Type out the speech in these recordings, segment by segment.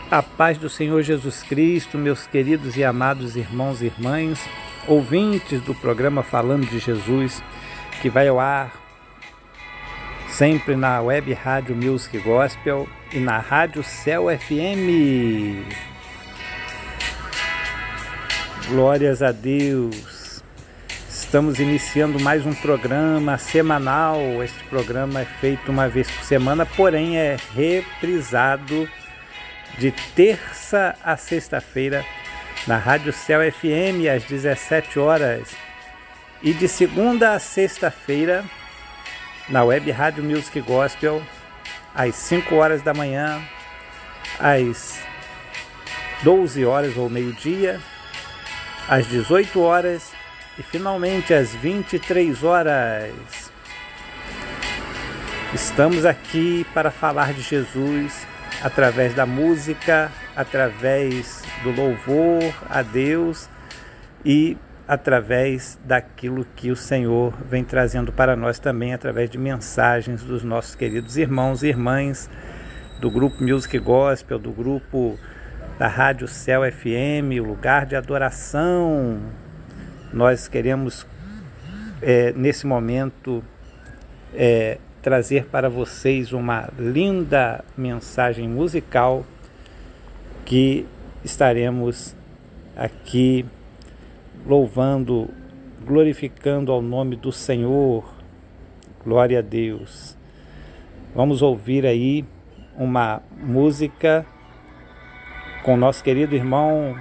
A paz do Senhor Jesus Cristo, meus queridos e amados irmãos e irmãs, ouvintes do programa Falando de Jesus, que vai ao ar sempre na Web Rádio Music Gospel e na Rádio Céu FM. Glórias a Deus! Estamos iniciando mais um programa semanal. Este programa é feito uma vez por semana, porém é reprisado de terça a sexta-feira na Rádio Céu FM às 17 horas e de segunda a sexta-feira na Web Rádio Music Gospel às 5 horas da manhã, às 12 horas ou meio-dia, às 18 horas e finalmente às 23 horas. Estamos aqui para falar de Jesus através da música, através do louvor a Deus e através daquilo que o Senhor vem trazendo para nós também, através de mensagens dos nossos queridos irmãos e irmãs do grupo Music Gospel, do grupo da Rádio Céu FM, o lugar de adoração. Nós queremos, nesse momento, trazer para vocês uma linda mensagem musical que estaremos aqui louvando, glorificando ao nome do Senhor. Glória a Deus. Vamos ouvir aí uma música com nosso querido irmão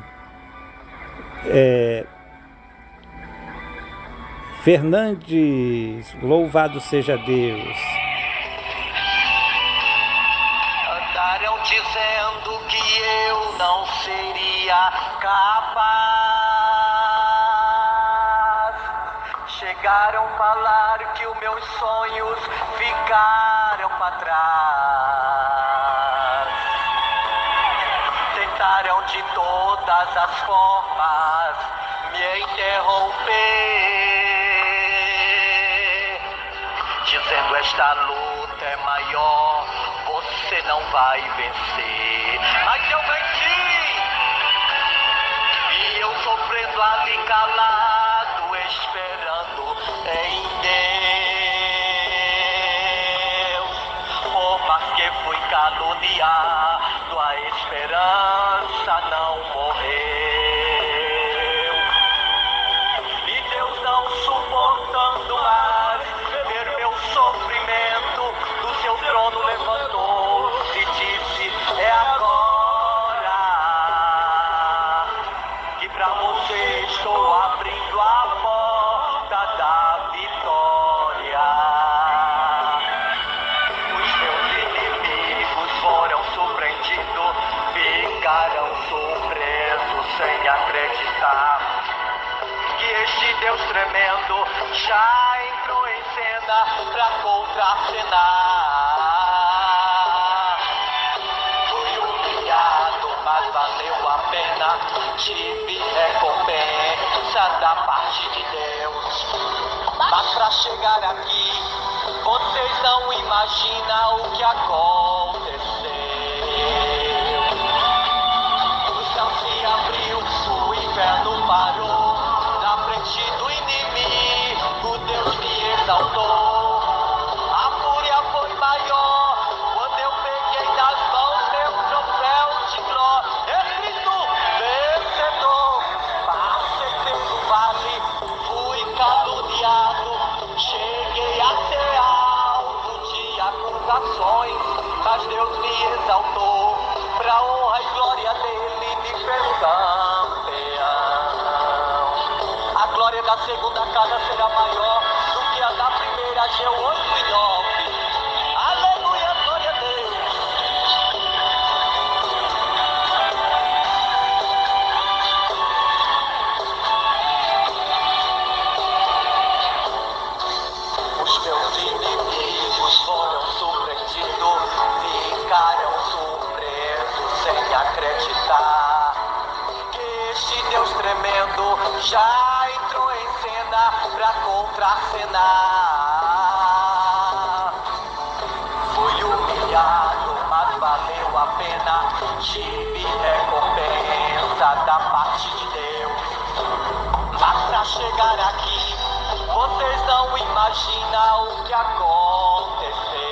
Fernandes. Louvado seja Deus. Andaram dizendo que eu não seria capaz. Chegaram a falar que os meus sonhos ficaram para trás. Tentaram de todas as formas me interromper, dizendo: esta luta é maior, você não vai vencer. Mas eu venci, e eu sofrendo ali calado, esperando em Deus. Por mais que fui caluniado, a esperança não morreu. E Deus, não suportando mais ver meu sofrimento, do seu trono levantou-se e disse: é agora que pra você estou abrindo a porta da vitória. Os meus inimigos foram surpreendidos, ficaram surpresos sem acreditar que este Deus tremendo já entrou em cena pra contracenar. Fui humilhado, mas valeu a pena. Tive recompensa da parte de Deus. Mas pra chegar aqui, vocês não imaginam o que aconteceu. O céu se abriu, o inferno parou. Na frente do inimigo, Deus me exaltou. A fúria foi maior quando eu peguei nas mãos meu troféu de glória. Escrito vencedor. Passei pelo vale, fui caluniado, cheguei a ser alvo de acusações, mas Deus me exaltou. Pra honra e glória dele me fez campeão. A glória da segunda casa será maior do que a da primeira. G8 e 9. Aleluia, glória a Deus. Os meus inimigos foram surpreendidos, ficaram surpresos sem acreditar que este Deus tremendo já entrou em cena pra contracenar. Fui humilhado, mas valeu a pena. tive recompensa da parte de Deus. Mas pra chegar aqui, vocês não imaginam o que aconteceu.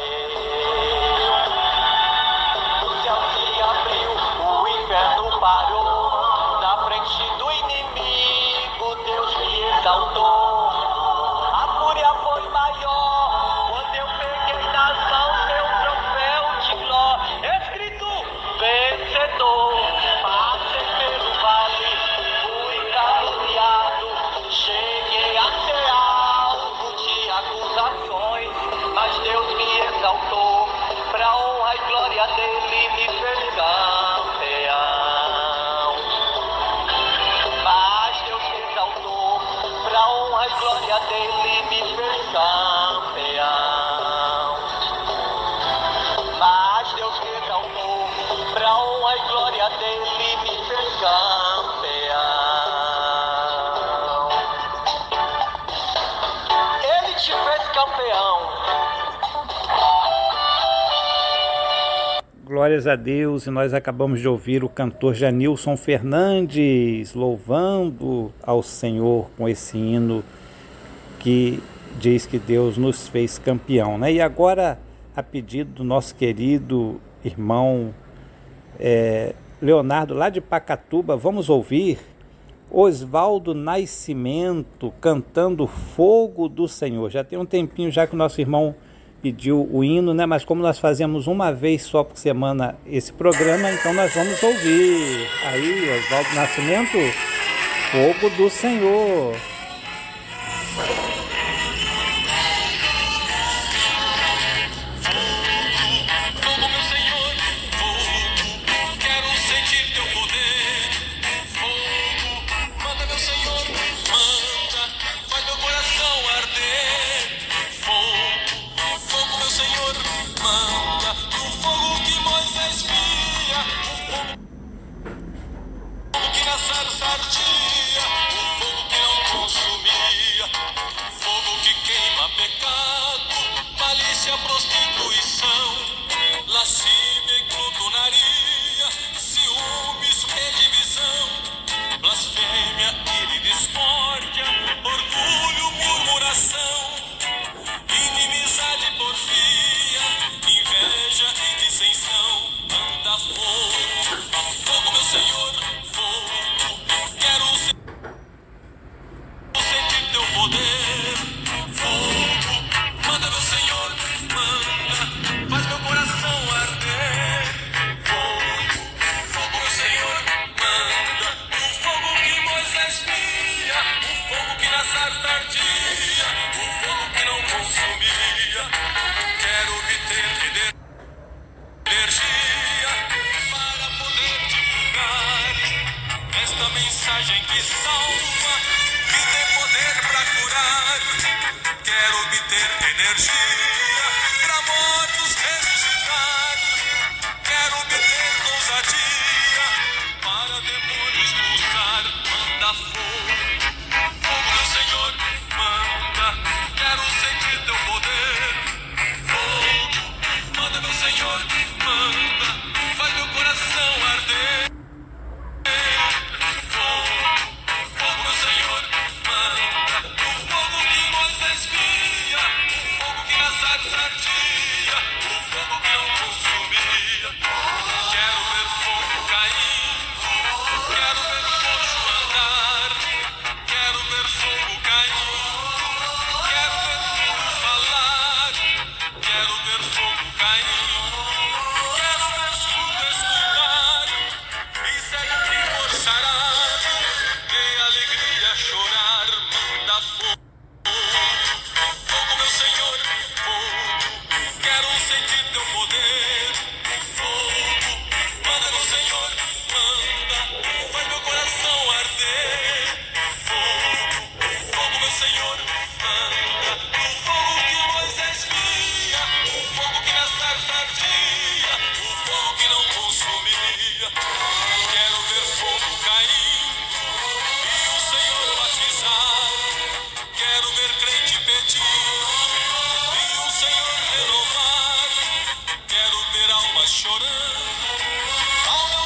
O céu se abriu, o inferno parou. Na frente do inimigo, Deus me exaltou. A fúria foi maior quando eu peguei nas mãos meu troféu de glória. Escrito vencedor, passei pelo vale, fui caluniado, cheguei a ser alvo de acusações, mas Deus me exaltou, pra honra e glória dele me fez campeão. Mas Deus me exaltou, pra honra e glória dele me fez campeão. Mas Deus me exaltou, pra honra e glória dele me fez campeão. Ele te fez campeão. Glórias a Deus, e nós acabamos de ouvir o cantor Janilson Fernandes louvando ao Senhor com esse hino que diz que Deus nos fez campeão, né? E agora, a pedido do nosso querido irmão Leonardo, lá de Pacatuba, vamos ouvir Oswaldo Nascimento cantando Fogo do Senhor. Já tem um tempinho já que o nosso irmão pediu o hino, né? Mas como nós fazemos uma vez só por semana esse programa, então nós vamos ouvir aí Oswaldo Nascimento, Fogo do Senhor. Chorando ao meu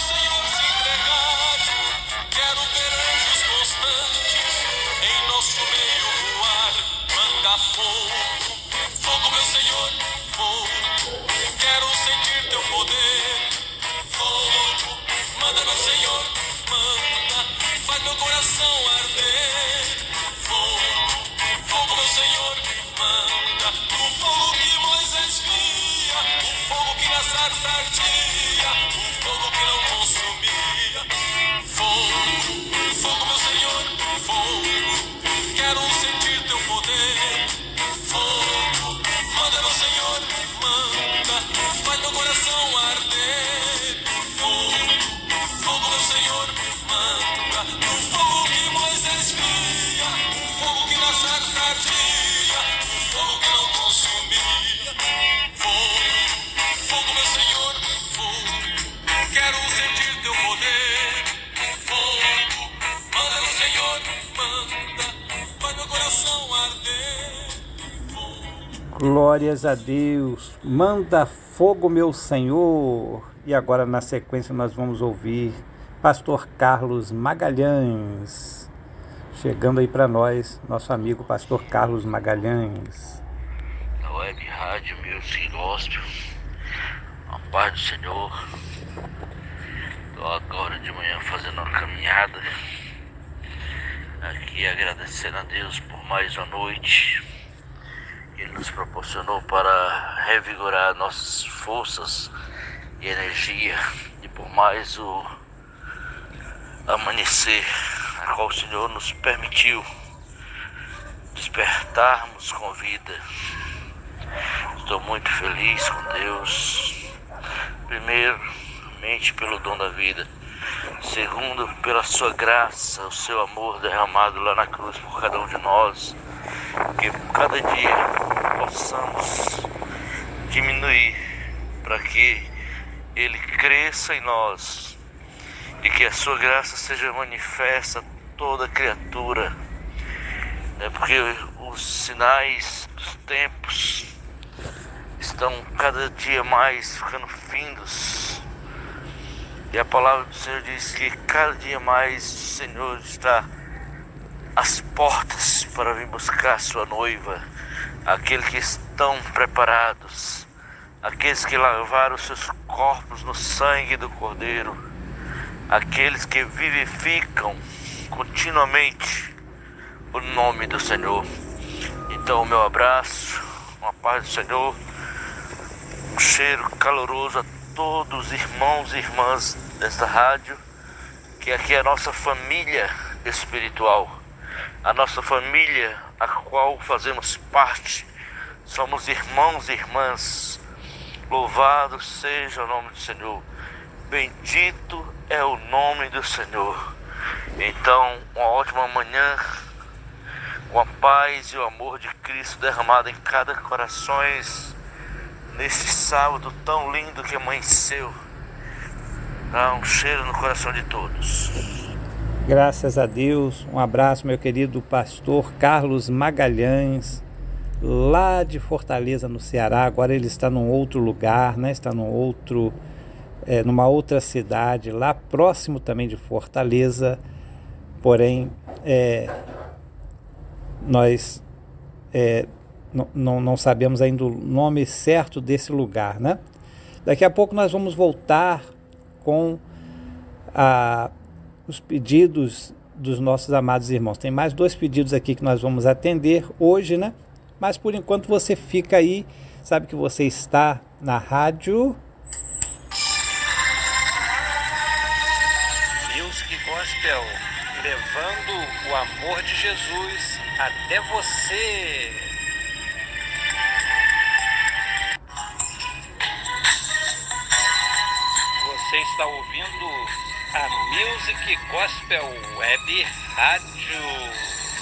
sarça ardia, um fogo que não consumia. Fogo, fogo, meu Senhor, fogo, quero sentir teu poder. Fogo, manda, meu Senhor, manda, faz meu coração arder. Fogo, fogo, meu Senhor, manda, o fogo que Moisés via, o fogo que na sarça ardia, o fogo que não consumia. Fogo, fogo, meu Senhor, fogo, quero sentir teu poder. Fogo, manda, meu Senhor, manda, faz meu coração arder. Glórias a Deus. Manda fogo, meu Senhor. E agora na sequência nós vamos ouvir Pastor Carlos Magalhães. Chegando aí para nós, nosso amigo Pastor Carlos Magalhães. Na web rádio Music Gospel, a paz do Senhor. Estou agora de manhã fazendo uma caminhada aqui, agradecendo a Deus por mais uma noite que Ele nos proporcionou para revigorar nossas forças e energia, e por mais o amanhecer a qual o Senhor nos permitiu despertarmos com vida. Estou muito feliz com Deus, primeiramente pelo dom da vida, segundo pela sua graça, o seu amor derramado lá na cruz por cada um de nós, que cada dia possamos diminuir para que Ele cresça em nós e que a sua graça seja manifesta a toda criatura, porque os sinais dos tempos estão cada dia mais ficando findos, e a palavra do Senhor diz que cada dia mais o Senhor está às portas para vir buscar a sua noiva, aqueles que estão preparados, aqueles que lavaram os seus corpos no sangue do Cordeiro, aqueles que vivificam continuamente o nome do Senhor. Então, o meu abraço, uma paz do Senhor, um cheiro caloroso a todos os irmãos e irmãs desta rádio, que aqui é a nossa família espiritual, a nossa família a qual fazemos parte, somos irmãos e irmãs. Louvado seja o nome do Senhor, bendito é o nome do Senhor. Então, uma ótima manhã, com a paz e o amor de Cristo derramado em cada coração nesse sábado tão lindo que amanheceu. Dá um cheiro no coração de todos. Graças a Deus. Um abraço, meu querido pastor Carlos Magalhães, lá de Fortaleza, no Ceará. Agora ele está num outro lugar, né? Está numa outra cidade, lá próximo também de Fortaleza. Porém, nós não sabemos ainda o nome certo desse lugar, né? Daqui a pouco nós vamos voltar com os pedidos dos nossos amados irmãos. Tem mais 2 pedidos aqui que nós vamos atender hoje, né? Mas por enquanto você fica aí, sabe que você está na rádio Music Gospel, levando o amor de Jesus até você. Você está ouvindo a Music Gospel Web Rádio.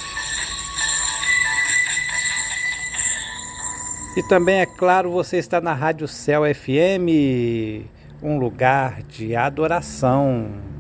E também, é claro, você está na Rádio Céu FM, um lugar de adoração.